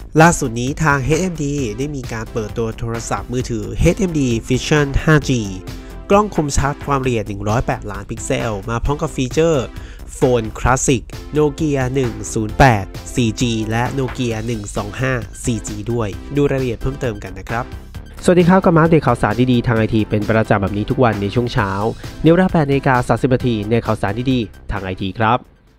ล่าสุดนี้ทาง HMD ได้มีการเปิดตัวโทรศัพท์มือถือ HMD Vision 5G กล้องคมชัดความละเอียด108ล้านพิกเซลมาพร้อมกับฟีเจอร์โฟนคลาสสิก Nokia 108 4G และ Nokia 125 4G ด้วยดูรายละเอียดเพิ่มเติมกันนะครับสวัสดีครับกับมาอัปเดตข่าวสารดีๆทางไอทีเป็นประจำแบบนี้ทุกวันในช่วงเช้าในเวลา 8:30 นาทีในข่าวสารดีๆทางไอทีครับ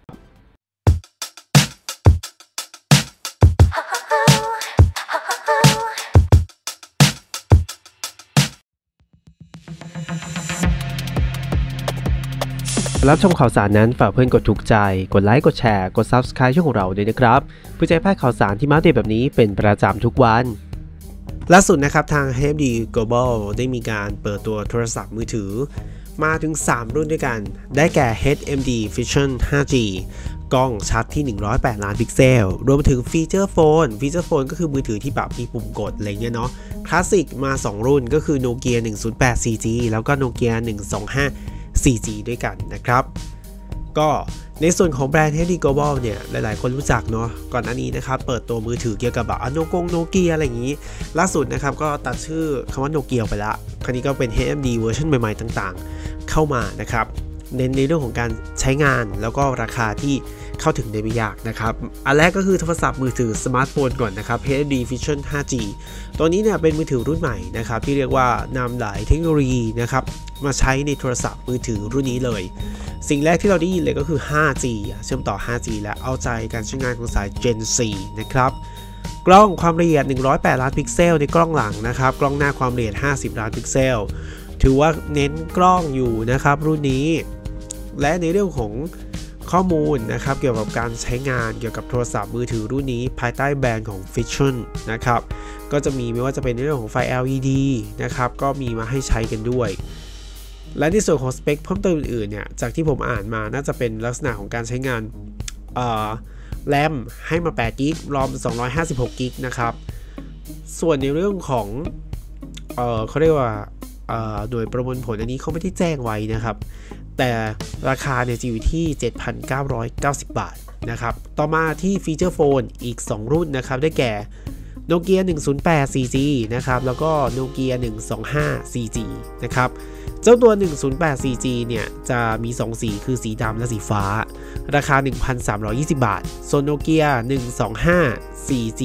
รับชมข่าวสารนั้นฝากเพื่อนกดถูกใจกดไลค์กดแชร์กด Subscribe ช่องของเราด้วยนะครับเพื่อจะให้พลาดข่าวสารที่มาอัปเดตแบบนี้เป็นประจำทุกวันล่าสุดนะครับทาง HMD Global ได้มีการเปิดตัวโทรศัพท์มือถือมาถึง3รุ่นด้วยกันได้แก่ HMD Vision 5G กล้องชัดที่108ล้านพิกเซลรวมไปถึงฟีเจอร์โฟนก็คือมือถือที่แบบมีปุ่มกดอะไรเงี้ยเนาะคลาสสิกมา2รุ่นก็คือ Nokia 108 4G แล้วก็ Nokia 125 4G ด้วยกันนะครับก็ในส่วนของแบรนด์ HMD Global เนี่ยหลายๆคนรู้จักเนาะก่อนหน้านี้นะครับเปิดตัวมือถือเกี่ยวกับแบบโนเกียอะไรอย่างนี้ล่าสุดนะครับก็ตัดชื่อคำว่าโนเกียไปละคราวนี้ก็เป็น HMD เวอร์ชันใหม่ๆต่างๆเข้ามานะครับเน้นในเรื่องของการใช้งานแล้วก็ราคาที่เข้าถึงได้ไม่ยากนะครับอันแรกก็คือโทรศัพท์มือถือสมาร์ทโฟนก่อนนะครับ HMD Vision 5G ตัวนี้เนี่ยเป็นมือถือรุ่นใหม่นะครับที่เรียกว่านำหลายเทคโนโลยีนะครับมาใช้ในโทรศัพท์มือถือรุ่นนี้เลยสิ่งแรกที่เราได้ยินเลยก็คือ 5G เชื่อมต่อ 5G และเอาใจการใช้งานของสาย Gen 4 นะครับกล้องความละเอียด108ล้านพิกเซลในกล้องหลังนะครับกล้องหน้าความละเอียด50ล้านพิกเซลถือว่าเน้นกล้องอยู่นะครับรุ่นนี้และในเรื่องของข้อมูลนะครับเกี่ยวกับการใช้งานเกี่ยวกับโทรศัพท์มือถือรุ่นนี้ภายใต้แบรนด์ของ Vision นะครับก็จะมีไม่ว่าจะเป็นในเรื่องของไฟ LED นะครับก็มีมาให้ใช้กันด้วยและในส่วนของสเปคเพิ่มเติมอื่นๆเนี่ยจากที่ผมอ่านมาน่าจะเป็นลักษณะของการใช้งานแรมให้มา8 กิกรอม256 กิกนะครับส่วนในเรื่องของเขาเรียกว่าโดยประมวลผลอันนี้เขาไม่ได้แจ้งไว้นะครับแต่ราคาเนี่ยจะอยู่ที่ 7,990 บาทนะครับต่อมาที่ฟีเจอร์โฟนอีก2รุ่นนะครับได้แก่ Nokia 108 4G นะครับแล้วก็ Nokia 125 4G นะครับเจ้าตัว 108 4G เนี่ยจะมี2สีคือสีดำและสีฟ้าราคา 1,320 บาทส่วน Nokia 125 4G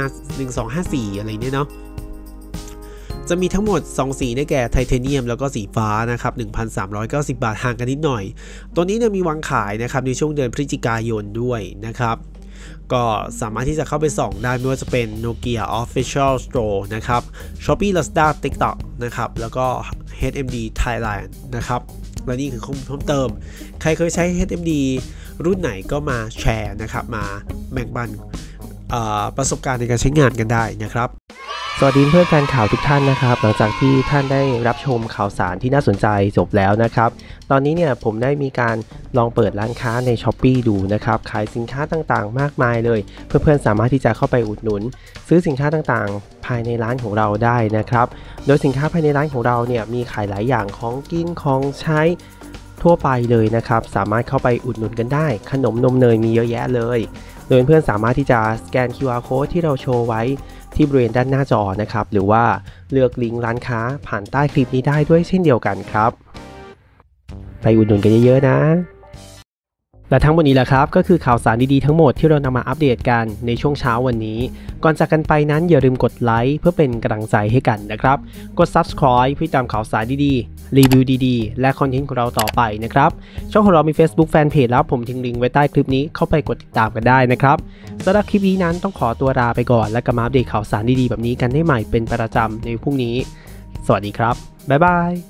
1254อะไรเนี่ยเนาะจะมีทั้งหมด2สีได้แก่ไทเทเนียมแล้วก็สีฟ้านะครับ 1,390 บาทห่างกันนิดหน่อยตัวนี้เนี่ยมีวางขายนะครับในช่วงเดือนพฤศจิกายนด้วยนะครับก็สามารถที่จะเข้าไปส่องได้ไม่ว่าจะเป็น Nokia Official Store นะครับ Shopee Lazada TikTok นะครับแล้วก็ HMD Thailand นะครับและนี่คือข้อมูลเพิ่มเติมใครเคยใช้ HMD รุ่นไหนก็มาแชร์นะครับมาแบ่งปันประสบการณ์ในการใช้งานกันได้นะครับสวัสดีเพื่อนแฟนข่าวทุกท่านนะครับหลังจากที่ท่านได้รับชมข่าวสารที่น่าสนใจจบแล้วนะครับตอนนี้เนี่ยผมได้มีการลองเปิดร้านค้าใน Shopee ดูนะครับขายสินค้าต่างๆมากมายเลยเพื่อนๆสามารถที่จะเข้าไปอุดหนุนซื้อสินค้าต่างๆภายในร้านของเราได้นะครับโดยสินค้าภายในร้านของเราเนี่ยมีขายหลายอย่างของกินของใช้ทั่วไปเลยนะครับสามารถเข้าไปอุดหนุนกันได้ขนมนมเนยมีเยอะแยะเลยโดยเพื่อนสามารถที่จะสแกน QR Code ที่เราโชว์ไว้ที่บริเวณด้านหน้าจอนะครับหรือว่าเลือกลิงก์ร้านค้าผ่านใต้คลิปนี้ได้ด้วยเช่นเดียวกันครับไปอุดหนุนกันเยอะๆนะและทั้งหมดนี้แหละครับก็คือข่าวสารดีๆทั้งหมดที่เรานำมาอัปเดตกันในช่วงเช้าวันนี้ก่อนจากกันไปนั้นอย่าลืมกดไลค์เพื่อเป็นกำลังใจให้กันนะครับกด Subscribe เพื่อตามข่าวสารดีๆรีวิวดีๆและคอนเทนต์ของเราต่อไปนะครับช่องของเรามี Facebook Fanpage แล้วผมทิ้งลิงก์ไว้ใต้คลิปนี้เข้าไปกดติดตามกันได้นะครับสำหรับคลิปนี้นั้นต้องขอตัวลาไปก่อนและกลับมาอัปเดตข่าวสารดีๆแบบนี้กันได้ใหม่เป็นประจำในพรุ่งนี้สวัสดีครับบ๊ายบาย